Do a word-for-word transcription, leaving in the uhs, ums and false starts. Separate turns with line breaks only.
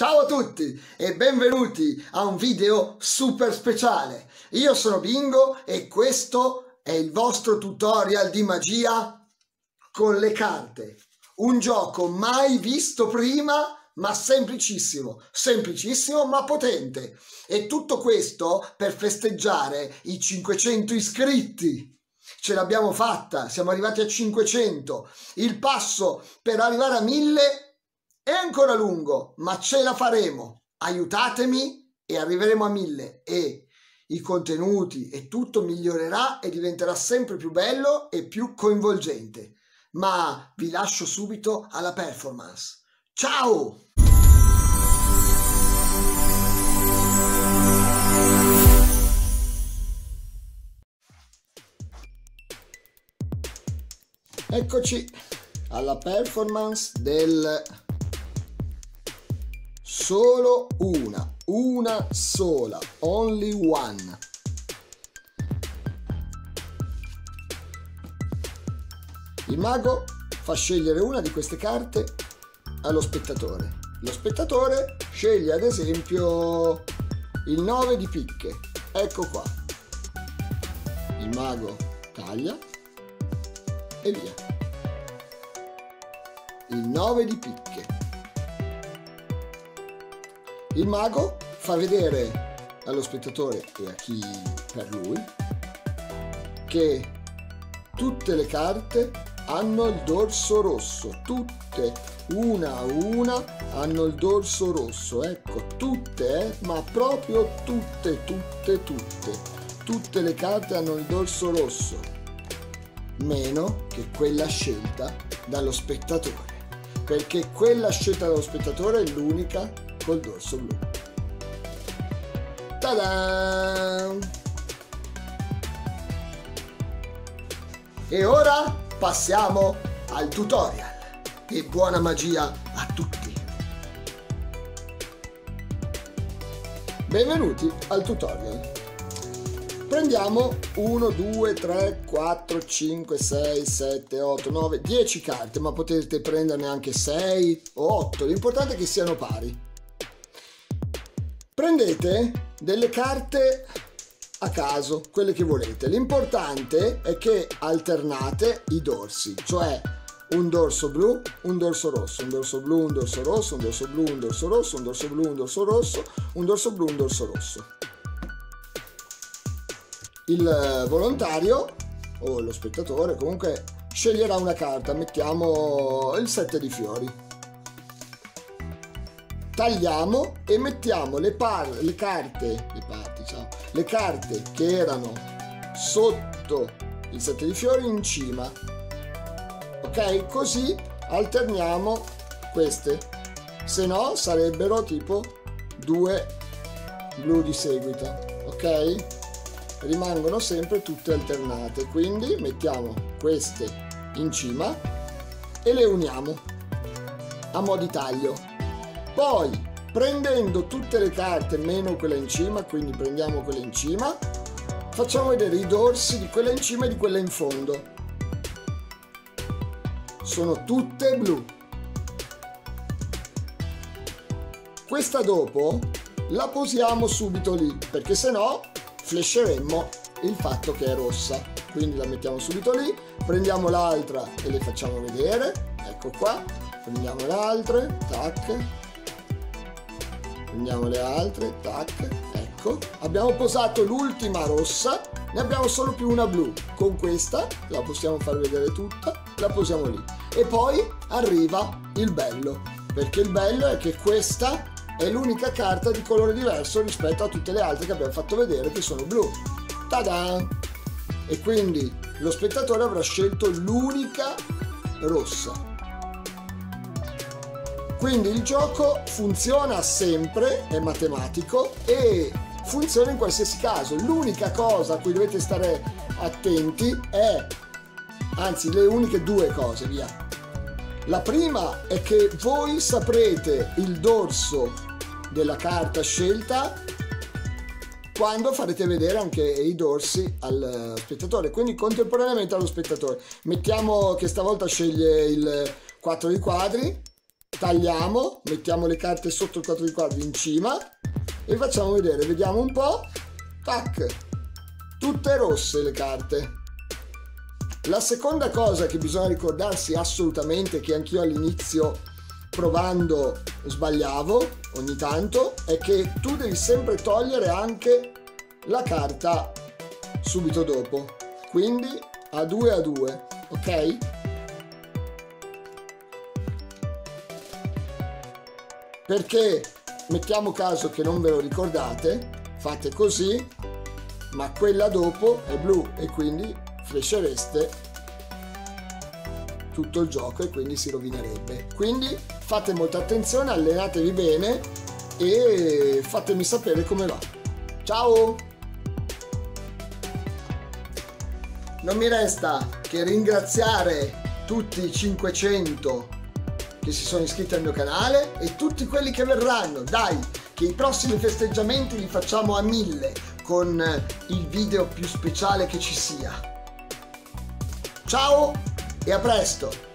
Ciao a tutti e benvenuti a un video super speciale. Io sono Bingo e questo è il vostro tutorial di magia con le carte. Un gioco mai visto prima, ma semplicissimo, semplicissimo ma potente. E tutto questo per festeggiare i cinquecento iscritti. Ce l'abbiamo fatta, siamo arrivati a cinquecento. Il passo per arrivare a mille è ancora lungo, ma ce la faremo. Aiutatemi e arriveremo a mille e i contenuti e tutto migliorerà e diventerà sempre più bello e più coinvolgente. Ma vi lascio subito alla performance. Ciao! Eccoci alla performance del solo una, una sola, only one. Il mago fa scegliere una di queste carte allo spettatore. Lo spettatore sceglie ad esempio il nove di picche. Ecco qua. Il mago taglia e via. Il nove di picche. Il mago fa vedere allo spettatore e a chi per lui che tutte le carte hanno il dorso rosso, tutte, una a una, hanno il dorso rosso, ecco, tutte, eh, ma proprio tutte, tutte, tutte, tutte le carte hanno il dorso rosso, meno che quella scelta dallo spettatore, perché quella scelta dallo spettatore è l'unica col dorso blu. Ta-da! E ora passiamo al tutorial e buona magia a tutti. Benvenuti al tutorial. Prendiamo uno, due, tre, quattro, cinque, sei, sette, otto, nove, dieci carte, ma potete prenderne anche sei o otto, l'importante è che siano pari. Prendete delle carte a caso, quelle che volete. L'importante è che alternate i dorsi, cioè un dorso blu, un dorso rosso, un dorso blu, un dorso rosso, un dorso blu, un dorso rosso, un dorso blu, un dorso rosso, un dorso blu, un dorso rosso. Il volontario o lo spettatore comunque sceglierà una carta, mettiamo il sette di fiori. Tagliamo e mettiamo le, par le carte, le parti, ciao, le carte che erano sotto il sette di fiori in cima, ok? Così alterniamo queste, se no sarebbero tipo due blu di seguito, ok? Rimangono sempre tutte alternate, quindi mettiamo queste in cima e le uniamo a mo' di taglio. Poi, prendendo tutte le carte meno quella in cima, quindi prendiamo quella in cima, facciamo vedere i dorsi di quella in cima e di quella in fondo. Sono tutte blu. Questa dopo la posiamo subito lì, perché se no flasheremmo il fatto che è rossa. Quindi la mettiamo subito lì, prendiamo l'altra e le facciamo vedere. Ecco qua, prendiamo le altre, tac. Prendiamo le altre, tac, ecco, abbiamo posato l'ultima rossa, ne abbiamo solo più una blu. Con questa la possiamo far vedere tutta, la posiamo lì. E poi arriva il bello, perché il bello è che questa è l'unica carta di colore diverso rispetto a tutte le altre che abbiamo fatto vedere che sono blu. Ta-da! E quindi lo spettatore avrà scelto l'unica rossa. Quindi il gioco funziona sempre, è matematico e funziona in qualsiasi caso. L'unica cosa a cui dovete stare attenti è, anzi le uniche due cose, via. La prima è che voi saprete il dorso della carta scelta quando farete vedere anche i dorsi al spettatore, quindi contemporaneamente allo spettatore. Mettiamo che stavolta sceglie il quattro di quadri. tagliamo, mettiamo le carte sotto il quattro di quadri in cima e facciamo vedere, vediamo un po', tac, tutte rosse le carte. La seconda cosa che bisogna ricordarsi assolutamente, che anch'io all'inizio provando sbagliavo ogni tanto, è che tu devi sempre togliere anche la carta subito dopo, quindi a due a due, ok? Perché mettiamo caso che non ve lo ricordate, fate così, ma quella dopo è blu e quindi flashereste tutto il gioco e quindi si rovinerebbe. Quindi fate molta attenzione, allenatevi bene e fatemi sapere come va. Ciao! Non mi resta che ringraziare tutti i cinquecento che si sono iscritti al mio canale e tutti quelli che verranno. Dai, che i prossimi festeggiamenti li facciamo a mille con il video più speciale che ci sia. Ciao e a presto!